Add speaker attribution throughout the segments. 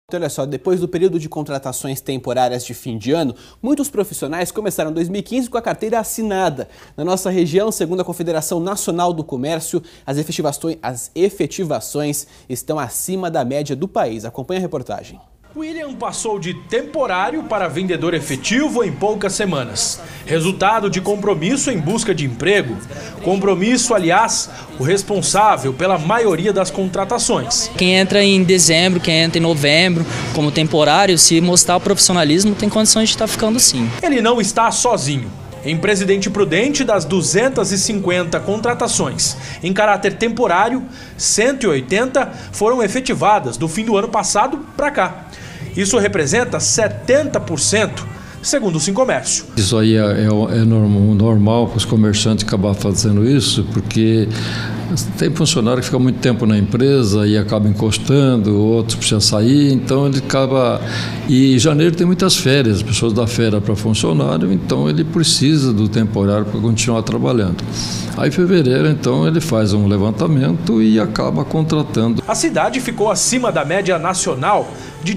Speaker 1: Olha só, depois do período de contratações temporárias de fim de ano, muitos profissionais começaram 2015 com a carteira assinada. Na nossa região, segundo a Confederação Nacional do Comércio, as efetivações estão acima da média do país. Acompanhe a reportagem.
Speaker 2: William passou de temporário para vendedor efetivo em poucas semanas. Resultado de compromisso em busca de emprego. Compromisso, aliás, o responsável pela maioria das contratações.
Speaker 3: Quem entra em dezembro, quem entra em novembro, como temporário, se mostrar o profissionalismo, tem condições de estar ficando sim.
Speaker 2: Ele não está sozinho. Em Presidente Prudente, das 250 contratações em caráter temporário, 180 foram efetivadas do fim do ano passado para cá. Isso representa 70%, segundo o Sincomércio.
Speaker 4: Isso aí é normal para os comerciantes acabar fazendo isso, porque tem funcionário que fica muito tempo na empresa e acaba encostando, outros precisam sair, então ele acaba... E janeiro tem muitas férias, as pessoas dão férias para funcionário, então ele precisa do temporário para continuar trabalhando. Aí em fevereiro, então, ele faz um levantamento e acaba contratando.
Speaker 2: A cidade ficou acima da média nacional de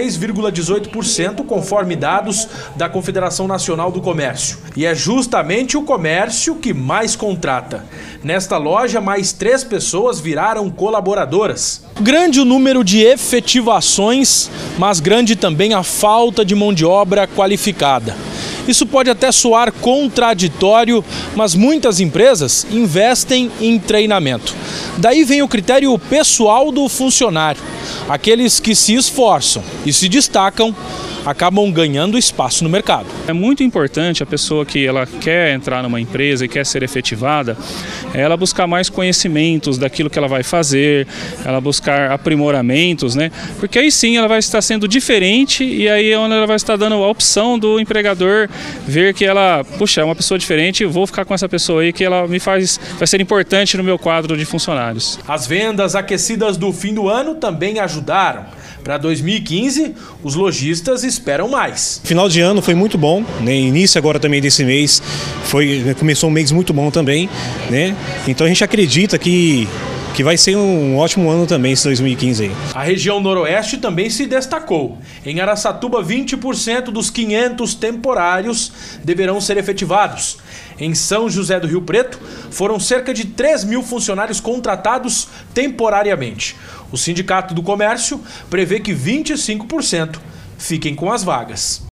Speaker 2: 16,18%, conforme dados da Confederação Nacional do Comércio. E é justamente o comércio que mais contrata. Nesta loja, mais 3 pessoas viraram colaboradoras. Grande o número de efetivações, mas grande também a falta de mão de obra qualificada. Isso pode até soar contraditório, mas muitas empresas investem em treinamento. Daí vem o critério pessoal do funcionário. Aqueles que se esforçam e se destacam acabam ganhando espaço no mercado.
Speaker 5: É muito importante a pessoa que ela quer entrar numa empresa e quer ser efetivada, ela buscar mais conhecimentos daquilo que ela vai fazer, ela buscar aprimoramentos, né? Porque aí sim ela vai estar sendo diferente e aí é onde ela vai estar dando a opção do empregador ver que ela, puxa, é uma pessoa diferente, vou ficar com essa pessoa aí que ela vai ser importante no meu quadro de funcionários.
Speaker 2: As vendas aquecidas do fim do ano também ajudaram. Para 2015, os lojistas esperam mais.
Speaker 6: Final de ano foi muito bom, né? Início agora também desse mês começou um mês muito bom também, né? Então a gente acredita que vai ser um ótimo ano também esse 2015 aí.
Speaker 2: A região noroeste também se destacou. Em Araçatuba, 20% dos 500 temporários deverão ser efetivados. Em São José do Rio Preto, foram cerca de 3.000 funcionários contratados temporariamente. O Sindicato do Comércio prevê que 25% fiquem com as vagas.